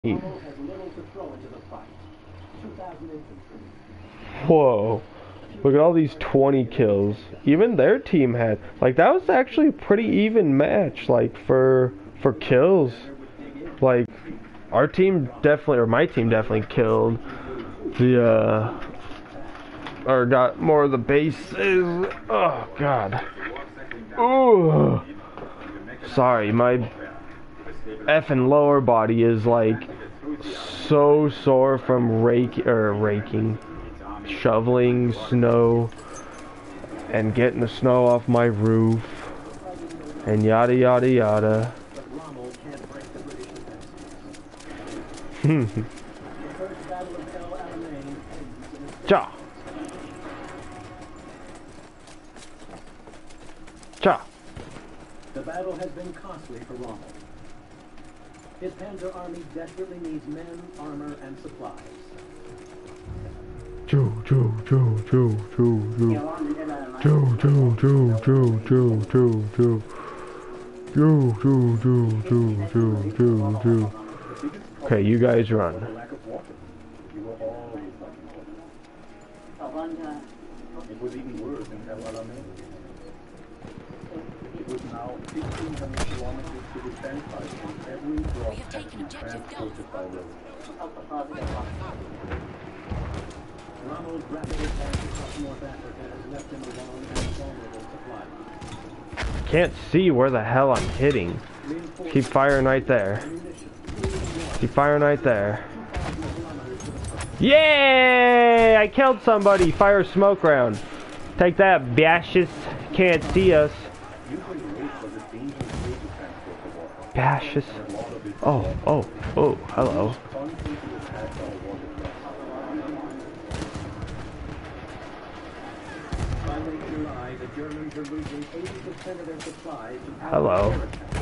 Whoa. Look at all these 20 kills. Even their team had, like, that was actually a pretty even match, like, for kills. Like, our team definitely, or my team definitely killed the, or got more of the bases. Oh, God. Ooh. Sorry, my effing lower body is, like, so sore from raking, shoveling snow, and getting the snow off my roof, and yada yada yada. Cha! Cha! The battle has been costly for Rommel. His Panzer army desperately needs men, armor, and supplies. Choo choo choo choo choo choo choo choo choo choo choo choo choo choo choo choo choo choo choo choo. Okay, you guys run. It was even worse in El Alamein. It was now 1,500 kilometers to defend by every drop had to be transported by road. Rommel's rapid attack across North Africa has left him alone and vulnerable to flight. Can't see where the hell I'm hitting. Keep firing right there. Keep firing right there. Yay! I killed somebody. Fire a smoke round. Take that, bashes. Can't see us. Bashes. Oh, hello. Hello.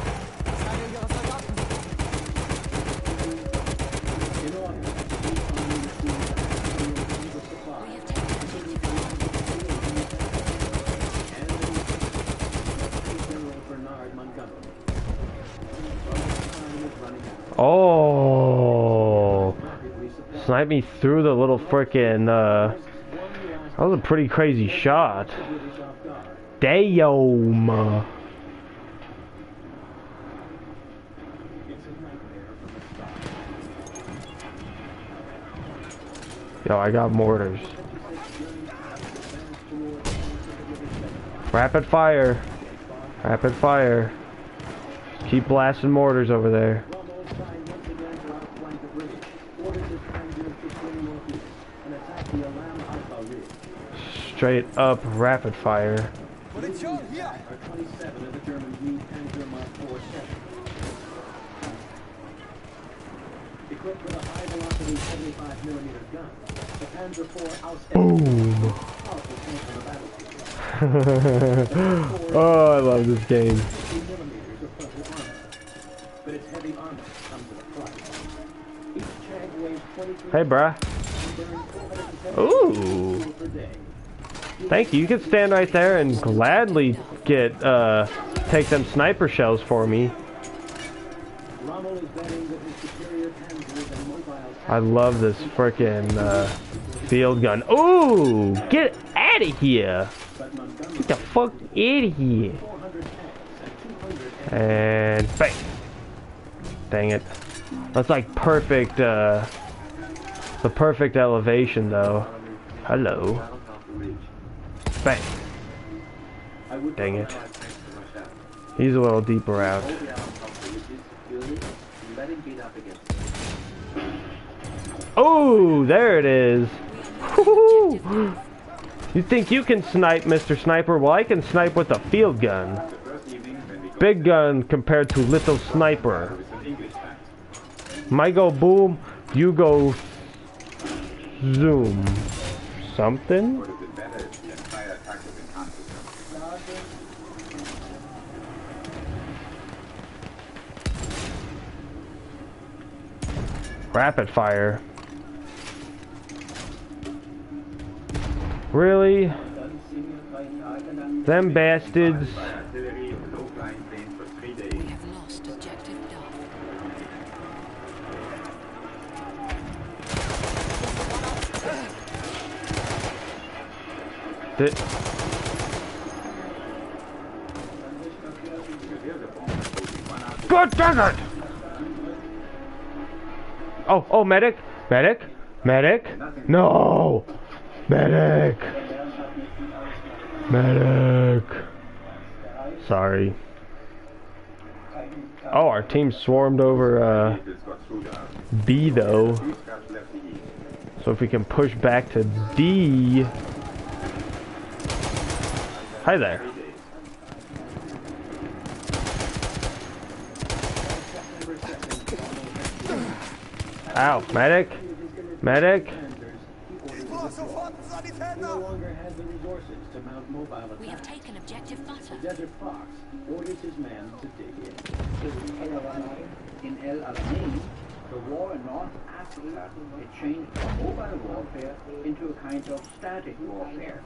Oh, snipe me through the little frickin', that was a pretty crazy shot. Damn. Yo, I got mortars. Rapid fire. Rapid fire. Keep blasting mortars over there. Straight up rapid fire. Boom. Oh, I love this game. Hey, bruh. Ooh. Thank you. You can stand right there and gladly get, take them sniper shells for me. I love this frickin', field gun. Ooh! Get out of here! Get the fuck out of here! And bang! Dang it. That's like perfect, the perfect elevation though. Hello. Bang. Dang it. He's a little deeper out. Oh, there it is. You think you can snipe, Mr. Sniper? Well, I can snipe with a field gun. Big gun compared to little sniper. My go boom, you go zoom. Something? Rapid fire. Really? Them bastards. God dang it! Oh, medic! Medic! Medic! No! Medic! Medic! Sorry. Oh, our team swarmed over, B, though. So if we can push back to D... Hi there. Ow, medic! Medic! No longer has the resources to mount mobile attacks. We have taken objective butter. Desert Fox orders his men to dig in. In El Alamein, the war in North Africa, it changed mobile warfare into a kind of static warfare.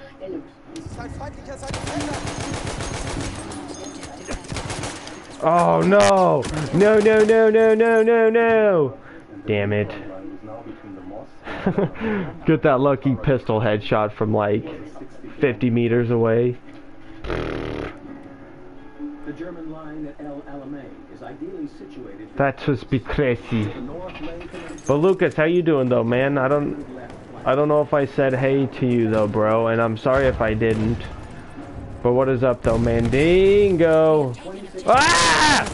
Oh no! No, no, no, no, no, no, no! Damn it. Get that lucky pistol headshot from like 50 meters away. The German line at El Alamein is ideally situated. That just be crazy. The North Lake and But Lucas, how you doing though, man? I don't know if I said hey to you though, bro, and I'm sorry if I didn't. But what is up though, man? Dingo! Ah!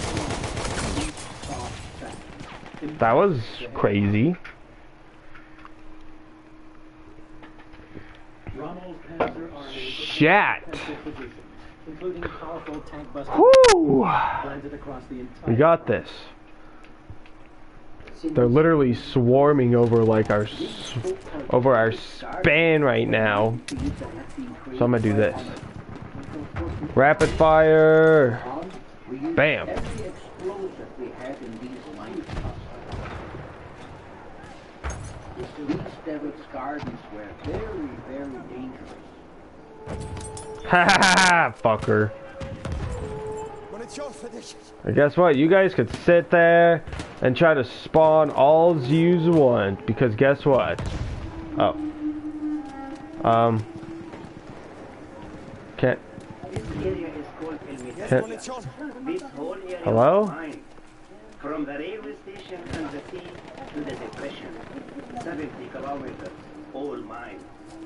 That was crazy. Rommel's Panzer Army Shit! including powerful tank busters Whoo! planted across the entire. We got this. They're literally swarming over like our span right now. So I'm gonna do this. Rapid fire. Bam. Every explosive we had in these mines. These Devil's Gardens were very, very dangerous. Ha ha ha, fucker. And guess what? You guys could sit there and try to spawn all you want, because guess what? Oh. Can't. Hello? From the railway station and the sea to the depression, 70 kilometers, all mine.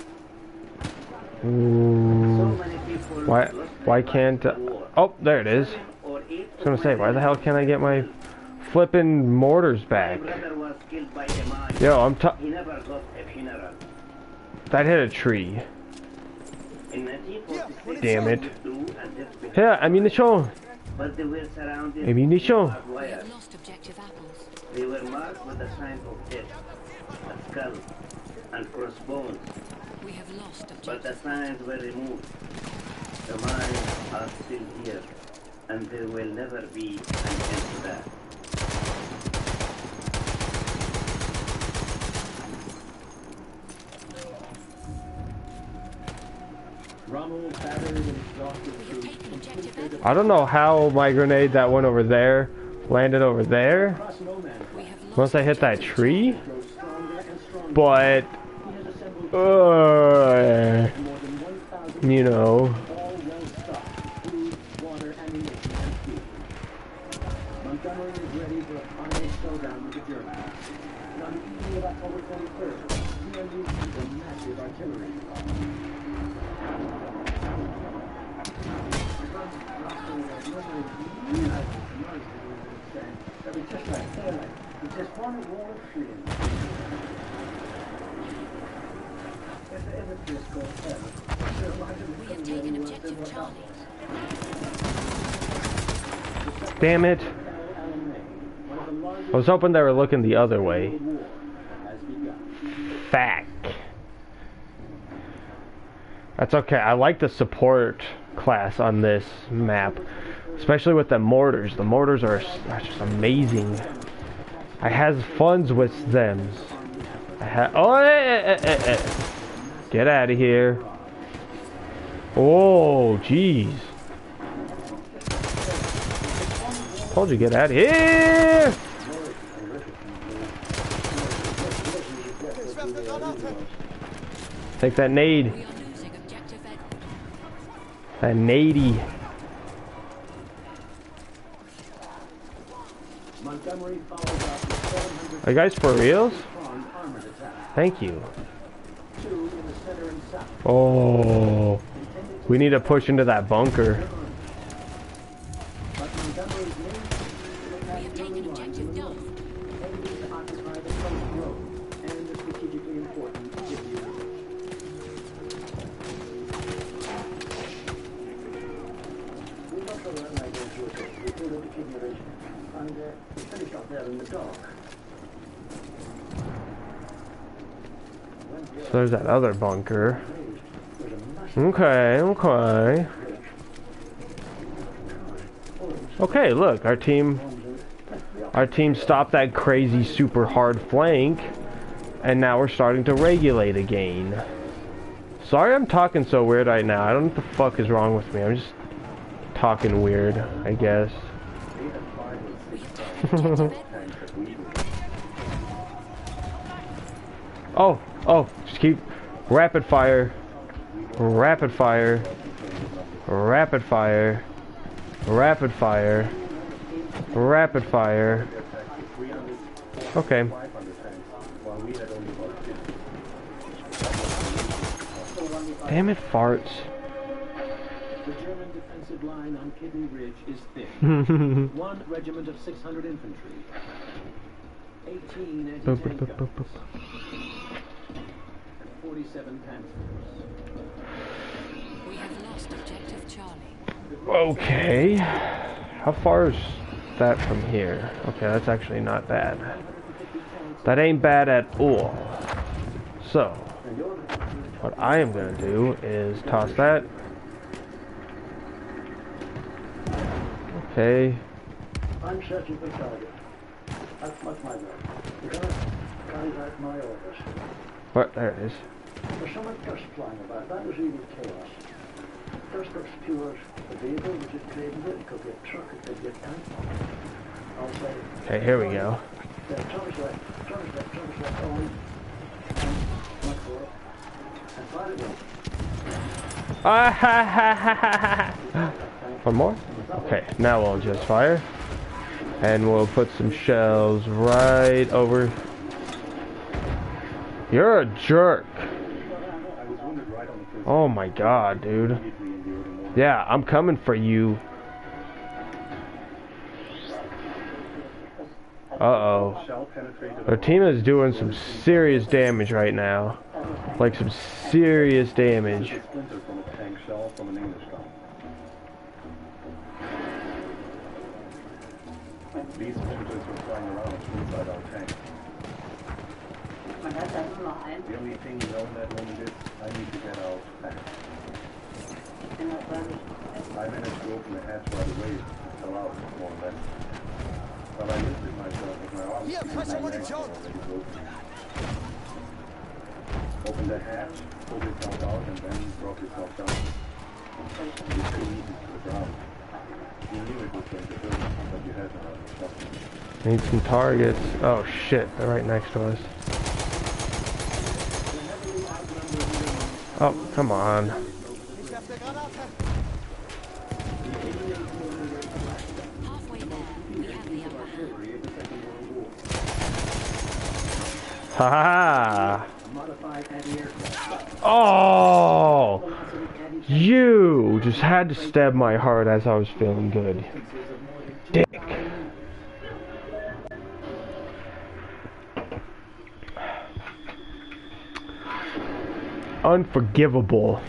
Ooh. Why can't... oh, there it is. I was gonna say, why the hell can't I get my flippin' mortars back? Yo, I'm He never got a funeral. that hit a tree. In 1946, Damn it. Yeah, Yeah, ammunition! but they were surrounded Ammunition! by We wires. have lost objective apples. They were marked with the sign of death, a skull, and crossbones, We have lost but the objective. signs were removed. The mines are still here, and there will never be an end to that. Rommel battered and exhausted We have troops taken objective apples. I don't know how my grenade that went over there landed over there across no man's We land. have lost once I hit that objective tree, Grows stronger and stronger. but He has assembled more than 1,000 you know, all well stocked, food, water, ammunition, and fuel. Montgomery is ready for a final showdown with the Germans. And on the evening of October 23rd, he unleashes a massive artillery. We have taken objective Charlie. damn it. I was hoping they were looking the other way. Fact. That's okay. I like the support class on this map, especially with the mortars. The mortars are just amazing. I has funds with them. Get out of here. Oh, jeez. Told you get out of here. Take that nade. We are losing objective That nady. Montgomery follows up with 700 Are you guys for reals? strong armored attack. Thank you. 2 in the center and south. Oh, we need to push into that bunker. But Montgomery's main We have taken objective Duff. enemies occupy the coast road and the strategically important Kidney River. We also ran right into it. We pulled up the Kidney Ridge and we finished up there in the dark. So there's that other bunker. There's a massive Okay, okay. Okay, look, our team stopped that crazy super hard flank, and now we're starting to regulate again. Sorry I'm talking so weird right now. I don't know what the fuck is wrong with me. I'm just talking weird, I guess. Oh, just keep rapid fire. Rapid fire. Rapid fire. Rapid fire. Rapid fire. Okay. Damn it, farts. The German defensive line on Kidney Ridge is thick. 1 regiment of 600 infantry. 18 anti-tank guns. 47 panthers. We have lost objective Charlie. Okay. How far is that from here? Okay, that's actually not bad. That ain't bad at all. So, what I am going to do is toss that. Okay. I'm searching for target. That's my job. You're gonna carry out my orders. What? There it is. There's so much dust flying about. That was really chaos. Dust obscures the vehicle which is trading it. It could be a truck, it could be a tank. I'll say, Okay, here we go. yeah, Thomas left, on. My core. And fire it in. One more? Okay, now we'll just fire. And we'll put some shells right over. You're a jerk. Oh my god, dude. Yeah, I'm coming for you. Uh-oh. Our team is doing some serious damage right now. Like some serious damage. These splinters were flying around inside our tank. The only thing known that moment is I need to get out fast. I managed to open the hatch right away and fell out more or less. But I lifted myself with my arms. My legs were already broken. Opened the hatch, pulled itself out, and then broke itself down. It was too easy to the ground. You knew it was going to hurt, but you had to have something. Need some targets. Oh shit, they're right next to us. Oh, come on. Halfway there, we have the upper hand. Ha ha ha! Oh! You just had to stab my heart as I was feeling good. Dick. Unforgivable.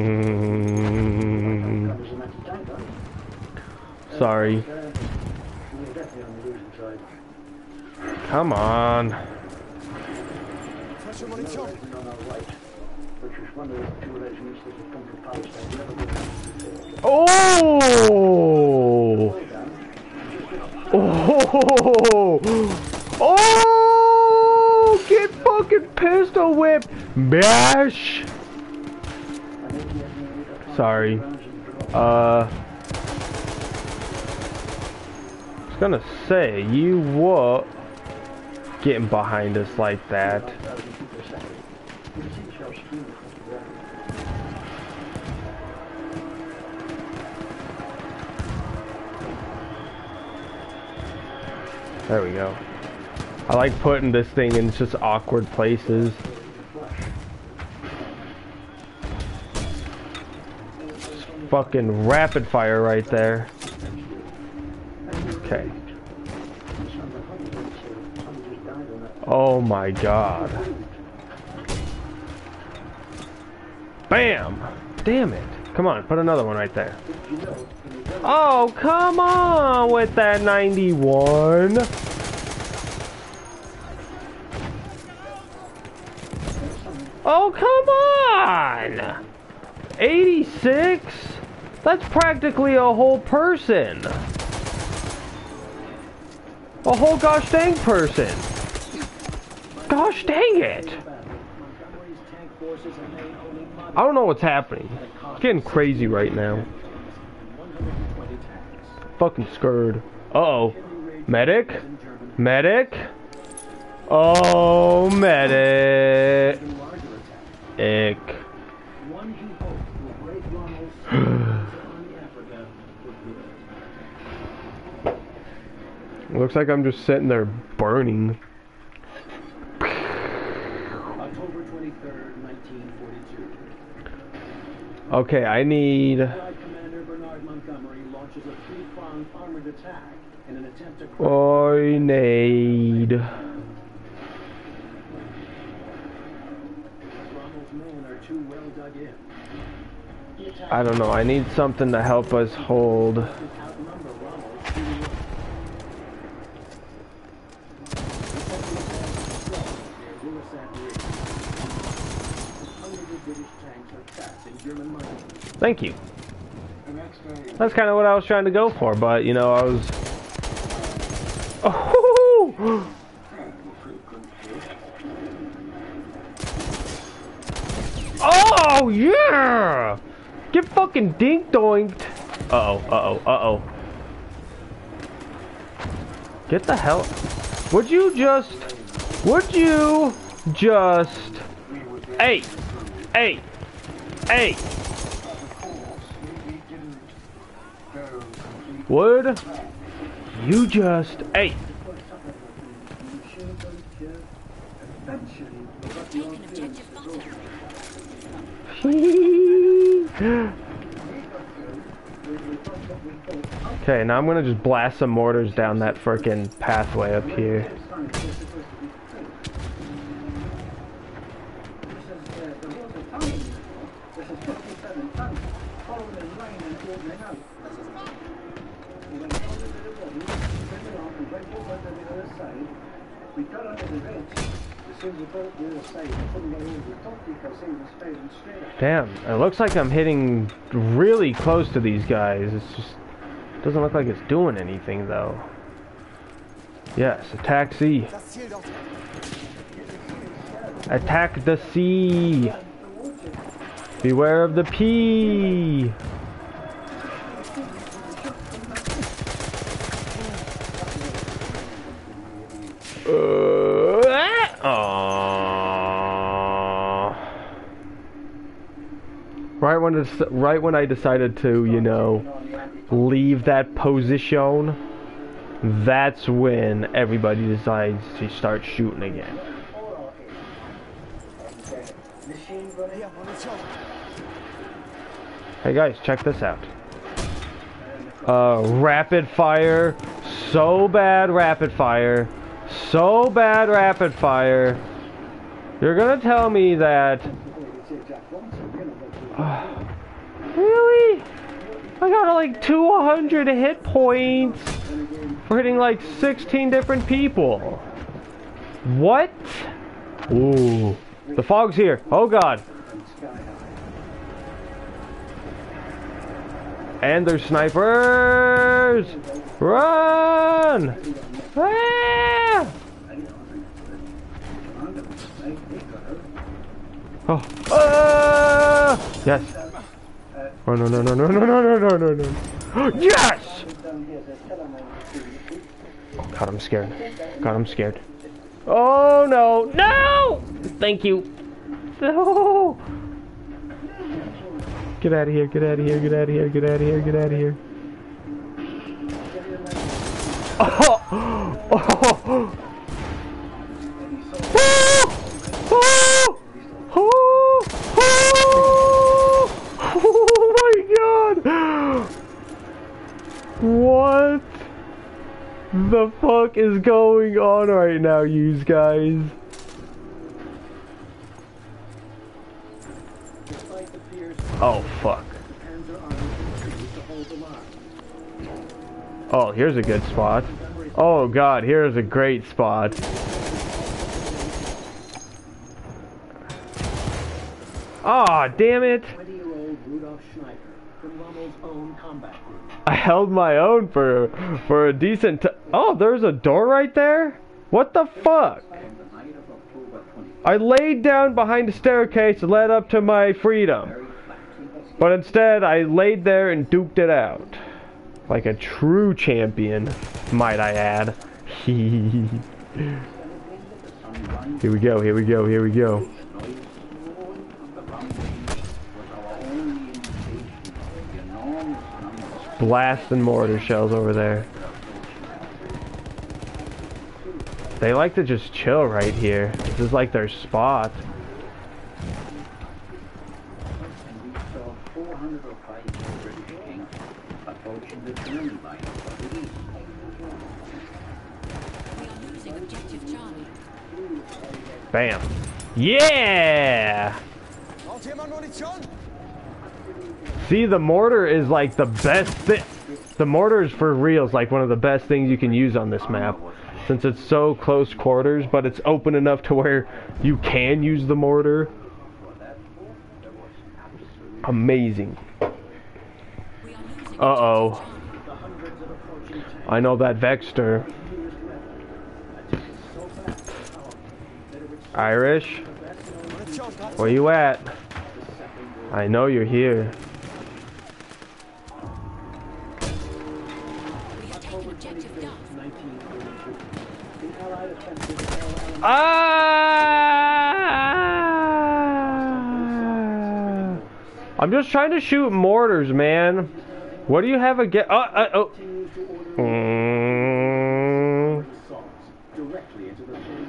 Sorry. Come on. Oh! Oh! Oh! Get fucking pistol whipped, bash! Sorry. I was gonna say, you what? Getting behind us like that. There we go. I like putting this thing in just awkward places. Just fucking rapid fire right there. Okay. Oh my god. Bam! Damn it. Come on, put another one right there. Oh, come on with that 91. Oh, come on! 86? That's practically a whole person. A whole gosh dang person. Gosh dang it. I don't know what's happening. It's getting crazy right now. Fucking scared. Uh-oh. Medic? Medic? Oh, medic. Ick. Looks like I'm just sitting there burning. October 23rd, 1942. Okay, I need... Commander Bernard Montgomery launches a three-pronged armored attack in an attempt to... I need... Rommel's men are too well dug in. I don't know, I need something to help us hold. Outnumber Rommel 2-1. Thank you. That's kind of what I was trying to go for, but you know, I was... Oh! Oh yeah! Get fucking dink doinked. Uh-oh, uh-oh, uh-oh. Get the hell... Would you just... Hey! Hey! Hey! Would you just... Hey! Taking objective butter. Okay, now I'm gonna just blast some mortars down that frickin' pathway up here. Damn, it looks like I'm hitting really close to these guys. It's just doesn't look like it's doing anything though. Yes, attack C. Attack the C. Beware of the P. Right when I decided to, you know, leave that position, that's when everybody decides to start shooting again. Hey guys, check this out. Rapid fire. So bad rapid fire. So bad rapid fire. You're gonna tell me that... really? I got like 200 hit points for hitting like 16 different people. What? Ooh. The fog's here. Oh god. And there's snipers! Run! Ah! Oh. Yes! Oh no no no no no no no no no! Yes! Oh god, I'm scared. God, I'm scared. Oh no! No! Thank you. No! Get out of here, get out of here, get out of here, get out of here, get out of here. Oh! Oh! Oh! Oh! Oh! Oh my god! What the fuck is going on right now, you guys? Despite the fears, Oh fuck. Panzer army continues to hold the line. Oh, here's a good spot. Oh god, here's a great spot. Aw, damn it! 20-year-old Rudolf Schneider from Rommel's own combat group. I held my own for a decent oh, there's a door right there? What the fuck? I laid down behind a staircase that led up to my freedom. But instead, I laid there and duked it out. Like a true champion, might I add. Here we go, here we go, here we go. Blasting mortar shells over there. They like to just chill right here. This is like their spot. And we saw 405 British tanks approaching the German line of the east. We are losing objective Charlie. Bam. Yeah! See, the mortar is like the best thing. The mortar is for real, is like one of the best things you can use on this map. Since it's so close quarters, but it's open enough to where you can use the mortar. Amazing. Uh-oh. I know that Vexter. Irish? Where you at? I know you're here. We have taken objective Duff. I'm just trying to shoot mortars, man. What do you have against? Oh. Directly into the main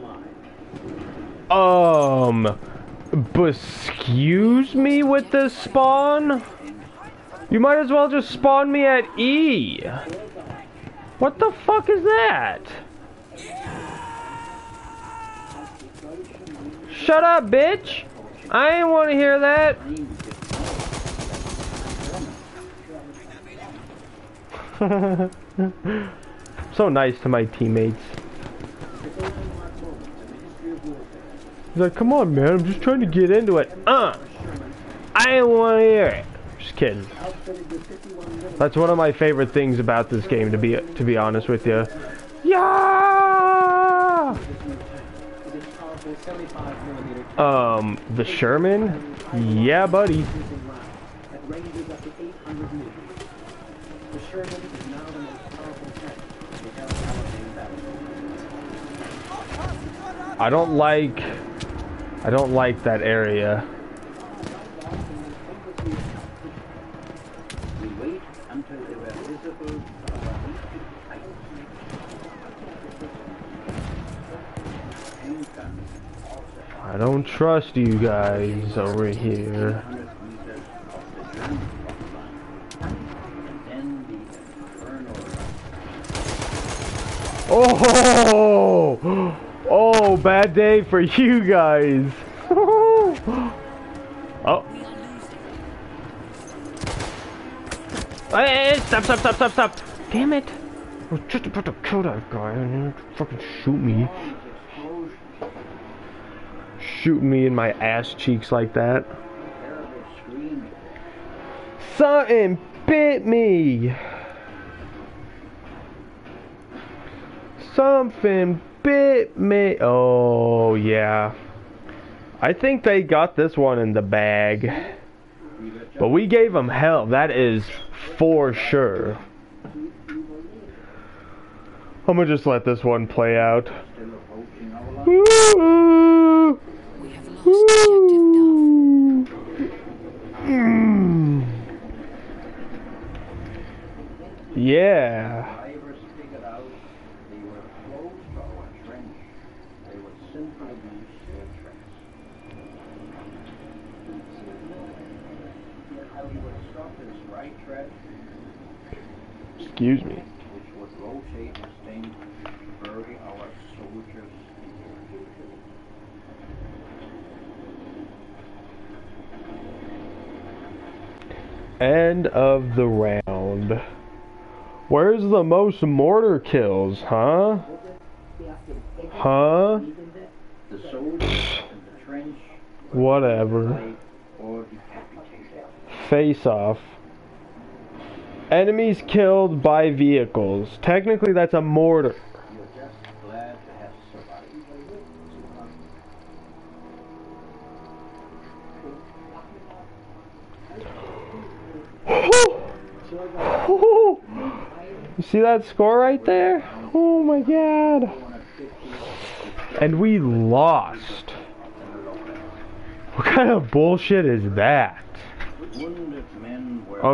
German line. Excuse me with this spawn? You might as well just spawn me at E. What the fuck is that? Shut up, bitch! I ain't want to hear that. So nice to my teammates. He's like, come on, man, I'm just trying to get into it. I ain't want to hear it. Just kidding. That's one of my favorite things about this game, to be honest with you. Yeah! The Sherman? Yeah, buddy. I don't like that area. We wait until they were visible from our I don't trust you guys over here. Oh! Oh, bad day for you guys. Oh. Hey, stop. Damn it. I was just about to kill that guy and he fucking shoot me. Shooting me in my ass cheeks like that. Something bit me. Something bit me. Oh, yeah. I think they got this one in the bag. But we gave them hell. That is for sure. I'm gonna just let this one play out. Woo! We have lost objective Duff. Yeah. innocent I use their tricks. How he would stop his right tread, Excuse me. which would rotate his thing to bury our soldiers in here. End of the round. Where's the most mortar kills, huh? Huh? The soldiers in the trench Whatever. died or decapitated. Face off. Enemies killed by vehicles. Technically, that's a mortar. You're just glad to have survived. You see that score right there? Oh my god. And we lost. What kind of bullshit is that? Wounded men were